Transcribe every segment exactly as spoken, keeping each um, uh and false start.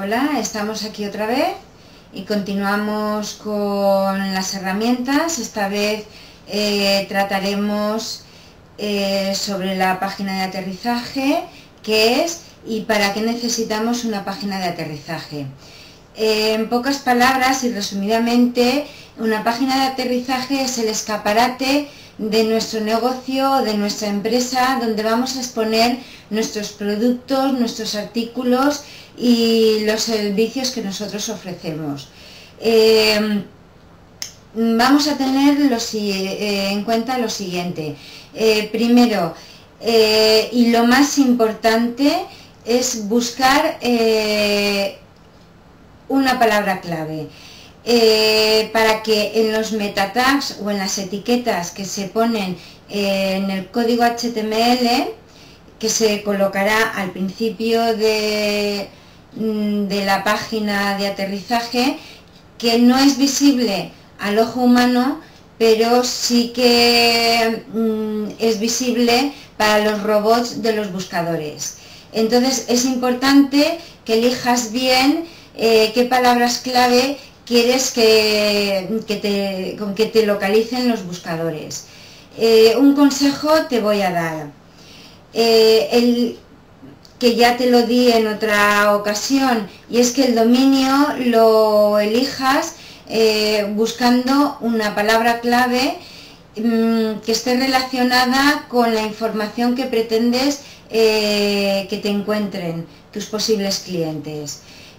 Hola, estamos aquí otra vez y continuamos con las herramientas. Esta vez eh, trataremos eh, sobre la página de aterrizaje, qué es y para qué necesitamos una página de aterrizaje. Eh, en pocas palabras y resumidamente, una página de aterrizaje es el escaparate de nuestro negocio, de nuestra empresa, donde vamos a exponer nuestros productos, nuestros artículos y los servicios que nosotros ofrecemos. Eh, vamos a tener los, eh, en cuenta lo siguiente. Eh, primero, eh, y lo más importante, es buscar eh, una palabra clave. Eh, para que en los meta tags o en las etiquetas que se ponen eh, en el código H T M L, que se colocará al principio de, de la página de aterrizaje, que no es visible al ojo humano, pero sí que mm, es visible para los robots de los buscadores. Entonces es importante que elijas bien eh, qué palabras clave quieres que, que te, con que te localicen los buscadores. Eh, un consejo te voy a dar, eh, el, que ya te lo di en otra ocasión, y es que el dominio lo elijas eh, buscando una palabra clave mmm, que esté relacionada con la información que pretendes eh, que te encuentren tus posibles clientes.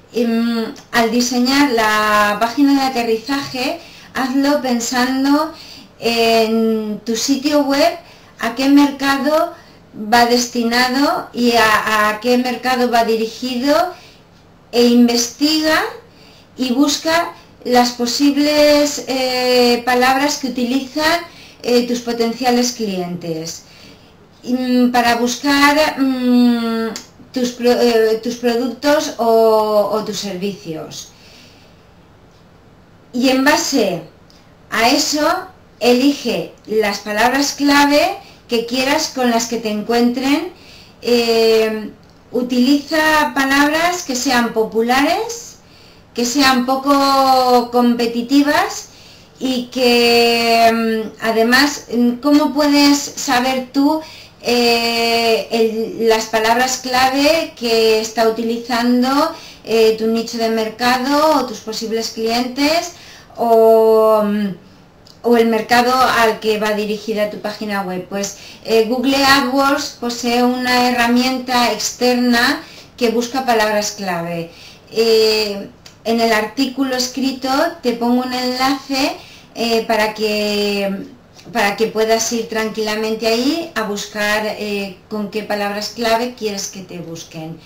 Al diseñar la página de aterrizaje, hazlo pensando en tu sitio web, a qué mercado va destinado y a, a qué mercado va dirigido, e investiga y busca las posibles eh, palabras que utilizan eh, tus potenciales clientes y, para buscar mmm, Tus, eh, tus productos o, o tus servicios. Y en base a eso, elige las palabras clave que quieras con las que te encuentren. Eh, utiliza palabras que sean populares, que sean poco competitivas y que además, ¿cómo puedes saber tú Eh, el, las palabras clave que está utilizando eh, tu nicho de mercado o tus posibles clientes o, o el mercado al que va dirigida tu página web? Pues eh, Google AdWords posee una herramienta externa que busca palabras clave. Eh, en el artículo escrito te pongo un enlace eh, para que para que puedas ir tranquilamente ahí a buscar eh, con qué palabras clave quieres que te busquen.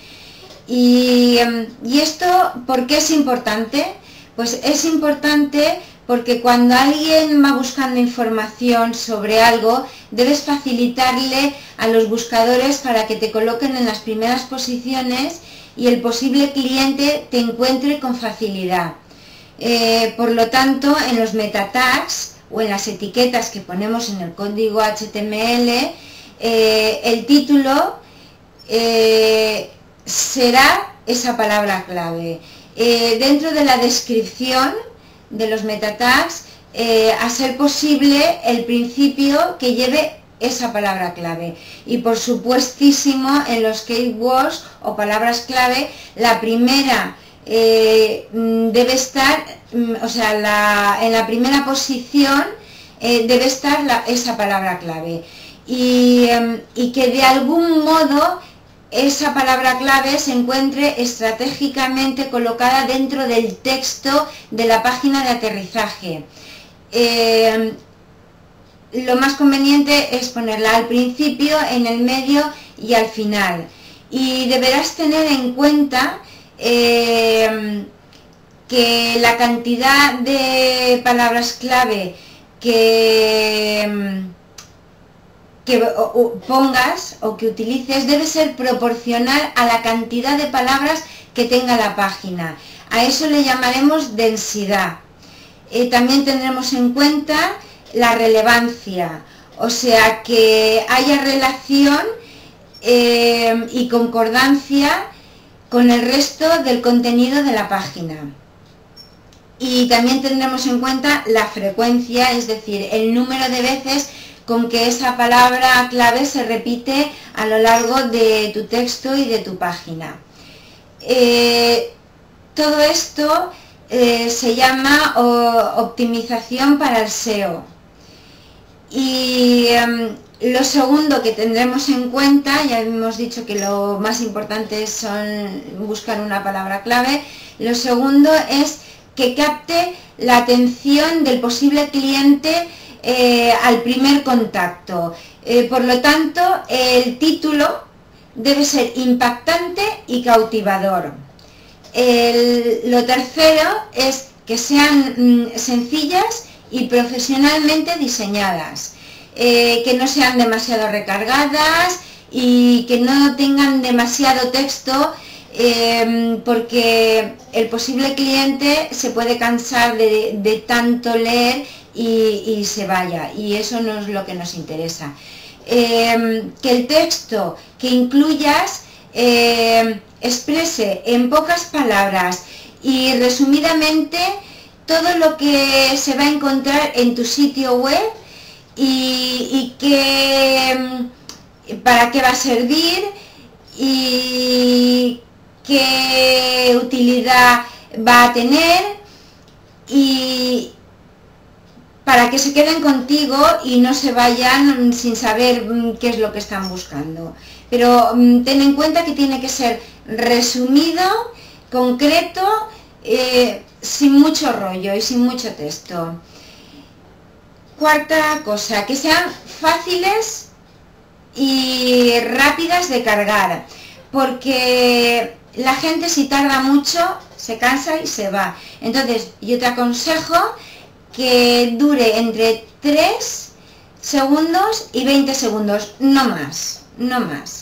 Y, y esto, ¿por qué es importante? Pues es importante porque cuando alguien va buscando información sobre algo, debes facilitarle a los buscadores para que te coloquen en las primeras posiciones y el posible cliente te encuentre con facilidad. Eh, por lo tanto, en los meta tags o en las etiquetas que ponemos en el código H T M L, eh, el título eh, será esa palabra clave. Eh, dentro de la descripción de los meta tags, eh, a ser posible el principio que lleve esa palabra clave. Y por supuestísimo en los keywords o palabras clave, la primera Eh, debe estar, o sea, la, en la primera posición eh, debe estar la, esa palabra clave y, eh, y que de algún modo esa palabra clave se encuentre estratégicamente colocada dentro del texto de la página de aterrizaje. Eh, lo más conveniente es ponerla al principio, en el medio y al final, y deberás tener en cuenta Eh, que la cantidad de palabras clave que, que o, o pongas o que utilices debe ser proporcional a la cantidad de palabras que tenga la página. A eso le llamaremos densidad. Eh, también tendremos en cuenta la relevancia, o sea que haya relación eh, y concordancia con el resto del contenido de la página. Y también tendremos en cuenta la frecuencia, es decir, el número de veces con que esa palabra clave se repite a lo largo de tu texto y de tu página. Eh, todo esto eh, se llama o, optimización para el S E O. Y eh, lo segundo que tendremos en cuenta, ya hemos dicho que lo más importante son buscar una palabra clave, lo segundo es que capte la atención del posible cliente eh, al primer contacto. Eh, por lo tanto, el título debe ser impactante y cautivador. El, lo tercero es que sean mm, sencillas y profesionalmente diseñadas, eh, que no sean demasiado recargadas y que no tengan demasiado texto, eh, porque el posible cliente se puede cansar de, de tanto leer y, y se vaya, y eso no es lo que nos interesa. Eh, que el texto que incluyas eh, exprese en pocas palabras y resumidamente todo lo que se va a encontrar en tu sitio web y, y que, para qué va a servir y qué utilidad va a tener, y para que se queden contigo y no se vayan sin saber qué es lo que están buscando. Pero ten en cuenta que tiene que ser resumido, concreto, eh, sin mucho rollo y sin mucho texto. Cuarta cosa, que sean fáciles y rápidas de cargar, porque la gente, si tarda mucho, se cansa y se va. Entonces yo te aconsejo que dure entre tres segundos y veinte segundos, no más, no más.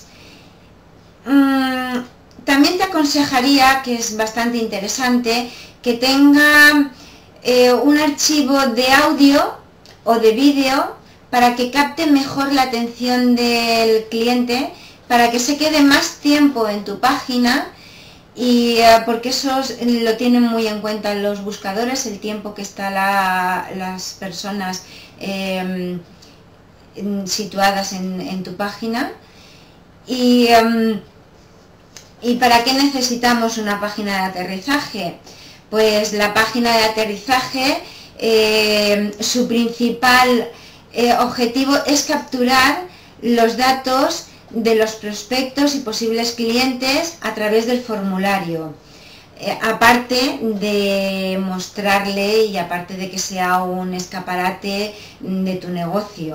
Mm, también te aconsejaría, que es bastante interesante, que tenga eh, un archivo de audio o de vídeo para que capte mejor la atención del cliente, para que se quede más tiempo en tu página, y uh, porque eso lo tienen muy en cuenta los buscadores, el tiempo que están la, las personas eh, situadas en, en tu página. Y, um, ¿Y para qué necesitamos una página de aterrizaje? Pues la página de aterrizaje, eh, su principal eh, objetivo es capturar los datos de los prospectos y posibles clientes a través del formulario, eh, aparte de mostrarle y aparte de que sea un escaparate de tu negocio,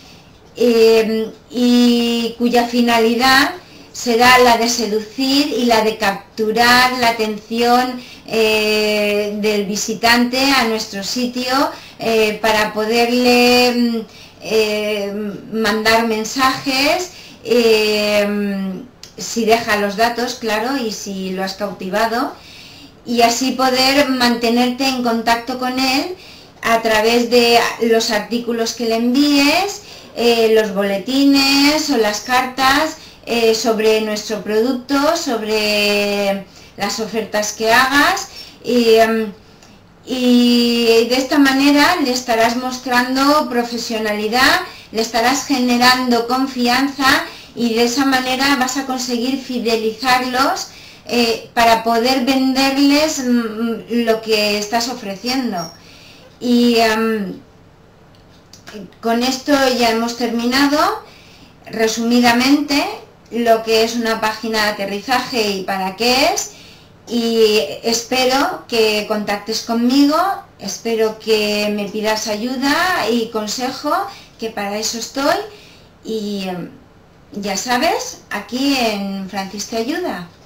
eh, y cuya finalidad será la de seducir y la de capturar la atención eh, del visitante a nuestro sitio, eh, para poderle eh, mandar mensajes, Eh, si deja los datos, claro, y si lo has cautivado, y así poder mantenerte en contacto con él a través de los artículos que le envíes, eh, los boletines o las cartas eh, sobre nuestro producto, sobre las ofertas que hagas, y, y de esta manera le estarás mostrando profesionalidad, le estarás generando confianza, y de esa manera vas a conseguir fidelizarlos eh, para poder venderles mm, lo que estás ofreciendo. Y um, con esto ya hemos terminado resumidamente lo que es una página de aterrizaje y para qué es, y espero que contactes conmigo, espero que me pidas ayuda y consejo, que para eso estoy, y ya sabes, aquí en Francis te ayuda.